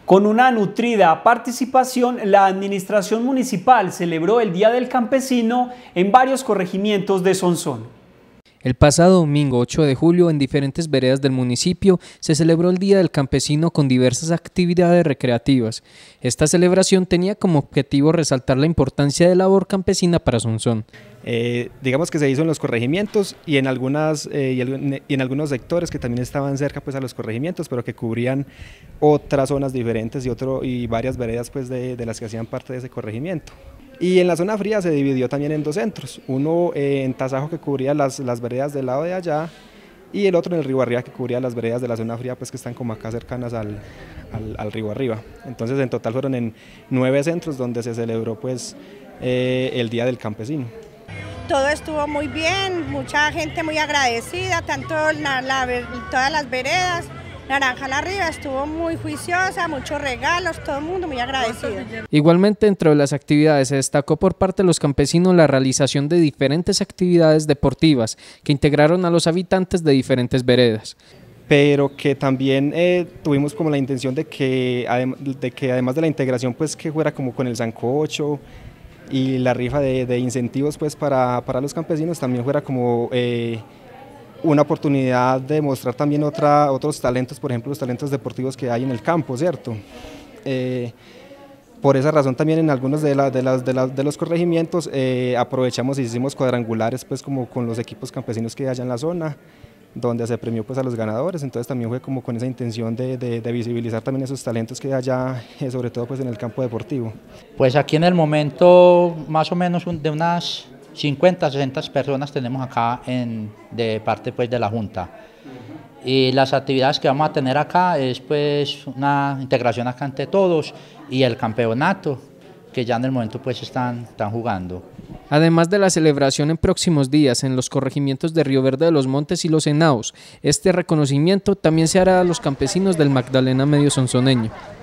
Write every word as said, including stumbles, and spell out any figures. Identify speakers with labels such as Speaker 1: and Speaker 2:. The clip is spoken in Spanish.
Speaker 1: Con una nutrida participación, la administración municipal celebró el Día del Campesino en varios corregimientos de Sonsón.
Speaker 2: El pasado domingo ocho de julio, en diferentes veredas del municipio, se celebró el Día del Campesino con diversas actividades recreativas. Esta celebración tenía como objetivo resaltar la importancia de la labor campesina para Sonsón.
Speaker 3: Eh, digamos que se hizo en los corregimientos y en, algunas, eh, y en algunos sectores que también estaban cerca pues, a los corregimientos, pero que cubrían otras zonas diferentes y, otro, y varias veredas pues, de, de las que hacían parte de ese corregimiento. Y en la zona fría se dividió también en dos centros, uno eh, en Tasajo que cubría las, las veredas del lado de allá y el otro en el río arriba que cubría las veredas de la zona fría pues que están como acá cercanas al, al, al río arriba. Entonces en total fueron en nueve centros donde se celebró pues eh, el Día del Campesino.
Speaker 4: Todo estuvo muy bien, mucha gente muy agradecida, tanto la, la, todas las veredas. Naranjal arriba estuvo muy juiciosa, muchos regalos, todo el mundo muy agradecido.
Speaker 2: Igualmente, dentro de las actividades se destacó por parte de los campesinos la realización de diferentes actividades deportivas que integraron a los habitantes de diferentes veredas.
Speaker 3: Pero que también eh, tuvimos como la intención de que, de que además de la integración pues que fuera como con el sancocho y la rifa de, de incentivos pues para, para los campesinos también fuera como eh, una oportunidad de mostrar también otra, otros talentos, por ejemplo los talentos deportivos que hay en el campo, ¿cierto? Eh, por esa razón también en algunos de, la, de, las, de, las, de los corregimientos eh, aprovechamos y hicimos cuadrangulares pues como con los equipos campesinos que hay allá en la zona, donde se premió pues a los ganadores, entonces también fue como con esa intención de, de, de visibilizar también esos talentos que hay allá, eh, sobre todo pues en el campo deportivo.
Speaker 5: Pues aquí en el momento más o menos un, de unas cincuenta, sesenta personas tenemos acá en, de parte pues de la Junta. Y las actividades que vamos a tener acá es pues una integración acá entre todos y el campeonato que ya en el momento pues están, están jugando.
Speaker 2: Además de la celebración en próximos días en los corregimientos de Río Verde de los Montes y Los Henaos, este reconocimiento también se hará a los campesinos del Magdalena Medio Sonsoneño.